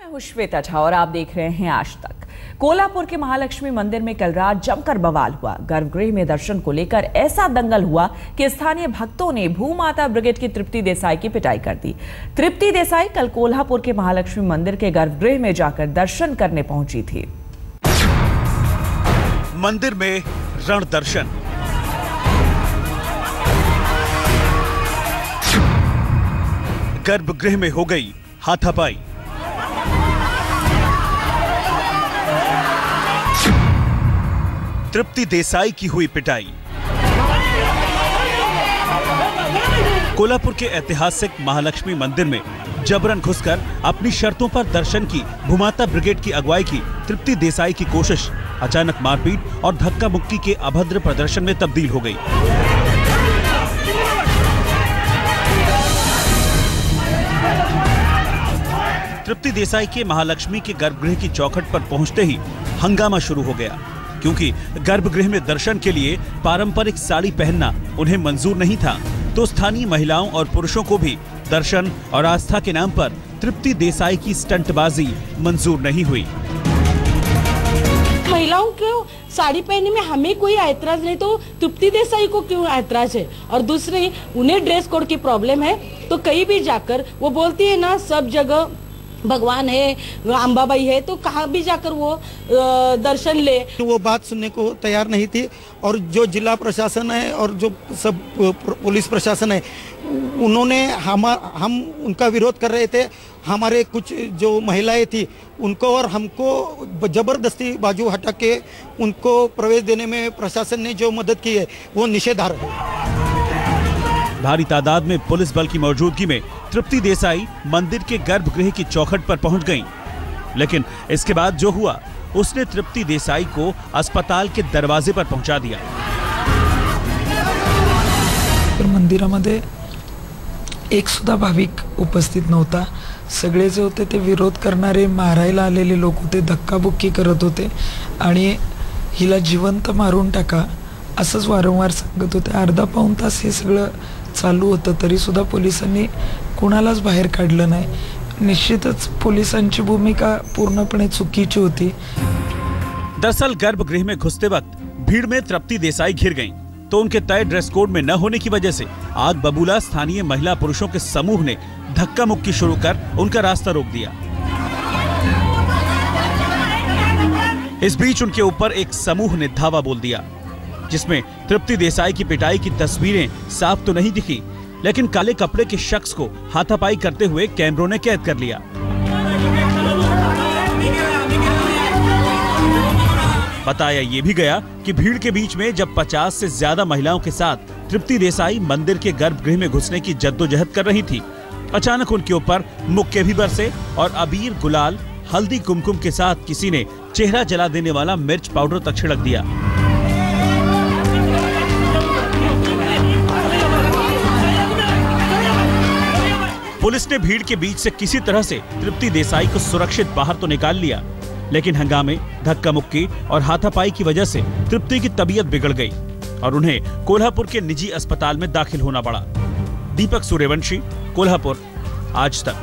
मैं हूं श्वेता झा और आप देख रहे हैं आज तक। कोल्हापुर के महालक्ष्मी मंदिर में कल रात जमकर बवाल हुआ। गर्भगृह में दर्शन को लेकर ऐसा दंगल हुआ कि स्थानीय भक्तों ने भूमाता ब्रिगेड की तृप्ति देसाई की पिटाई कर दी। तृप्ति देसाई कल कोल्हापुर के महालक्ष्मी मंदिर के गर्भगृह में जाकर दर्शन करने पहुंची थी। मंदिर में रण दर्शन, गर्भगृह में हो गई हाथापाई। तृप्ति देसाई की हुई पिटाई। कोल्हापुर के ऐतिहासिक महालक्ष्मी मंदिर में जबरन घुसकर अपनी शर्तों पर दर्शन की भूमाता ब्रिगेड की अगुवाई की तृप्ति देसाई की कोशिश अचानक मारपीट और धक्का मुक्की के अभद्र प्रदर्शन में तब्दील हो गई। तृप्ति देसाई के महालक्ष्मी के गर्भगृह की चौखट पर पहुंचते ही हंगामा शुरू हो गया, क्योंकि गर्भगृह में दर्शन के लिए पारंपरिक साड़ी पहनना उन्हें मंजूर नहीं था, तो स्थानीय महिलाओं और पुरुषों को भी दर्शन और आस्था के नाम पर तृप्ति देसाई की स्टंटबाजी मंजूर नहीं हुई। महिलाओं को साड़ी पहनने में हमें कोई ऐतराज नहीं, तो तृप्ति देसाई को क्यों ऐतराज है? और दूसरी, उन्हें ड्रेस कोड की प्रॉब्लम है, तो कहीं भी जाकर वो बोलती है ना, सब जगह भगवान है, अंबाबाई है, तो कहाँ भी जाकर वो दर्शन ले। वो बात सुनने को तैयार नहीं थी और जो जिला प्रशासन है और जो सब पुलिस प्रशासन है, उन्होंने हम उनका विरोध कर रहे थे। हमारे कुछ जो महिलाएं थी उनको और हमको जबरदस्ती बाजू हटा के उनको प्रवेश देने में प्रशासन ने जो मदद की है वो निषेधार्ह है। भारी तादाद में पुलिस बल की मौजूदगी में तृप्ति देसाई मंदिर के गर्भगृह की चौखट पर पहुंच गईं। लेकिन इसके बाद जो हुआ, उसने तृप्ति देसाई को अस्पताल के दरवाजे पर पहुंचा दिया। मंदिरामध्ये एक सुद्धा भाविक उपस्थित नव्हता। सगळे जे होते ते विरोध करणारे, मारायला आलेले लोक होते, धक्काबुक्की करत होते आणि हिला जिवंत मारून टाका असंच वारंवार सांगत होते। अर्धा पाऊण तास हे सगळं चालू होतं, तरी सुद्धा पोलिसांनी कुणालाच बाहेर काढलं नाही। निश्चितच पोलिसांची भूमिका पूर्णपणे चुकीची होती। दरअसल गर्भगृह में घुसते वक्त भीड़ में तृप्ति देसाई घिर गईं, तो उनके तय ड्रेस कोड में न होने की वजह से आग बबूला स्थानीय महिला पुरुषों के समूह ने धक्का मुक्की शुरू कर उनका रास्ता रोक दिया। इस बीच उनके ऊपर एक समूह ने धावा बोल दिया, जिसमें तृप्ति देसाई की पिटाई की तस्वीरें साफ तो नहीं दिखी, लेकिन काले कपड़े के शख्स को हाथापाई करते हुए कैमरों ने कैद कर लिया। बताया ये भी गया कि भीड़ के बीच में जब 50 से ज्यादा महिलाओं के साथ तृप्ति देसाई मंदिर के गर्भगृह में घुसने की जद्दोजहद कर रही थी, अचानक उनके ऊपर मुक्के भी बरसे और अबीर, गुलाल, हल्दी, कुमकुम के साथ किसी ने चेहरा जला देने वाला मिर्च पाउडर तक छिड़क दिया। पुलिस ने भीड़ के बीच से किसी तरह से तृप्ति देसाई को सुरक्षित बाहर तो निकाल लिया, लेकिन हंगामे, धक्का मुक्की और हाथापाई की वजह से तृप्ति की तबीयत बिगड़ गई और उन्हें कोल्हापुर के निजी अस्पताल में दाखिल होना पड़ा। दीपक सूर्यवंशी, कोल्हापुर, आज तक।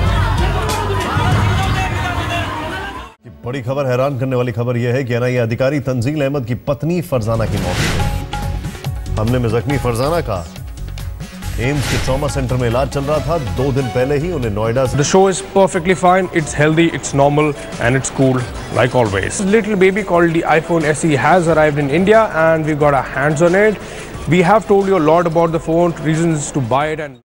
बड़ी खबर, हैरान करने वाली खबर यह है कि एनआईए अधिकारी तंजील अहमद की पत्नी फरजाना की मौत हो गई। हमले में जख्मी फरजाना का एम्स के ट्रॉमा सेंटर में इलाज चल रहा था। 2 दिन पहले ही उन्हें नोएडा से। The show is perfectly fine. It's healthy, it's normal, and it's cool, like always. Little baby called the iPhone SE has arrived in India, and we got our hands on it. We have told you a lot about the phone, reasons to buy it, and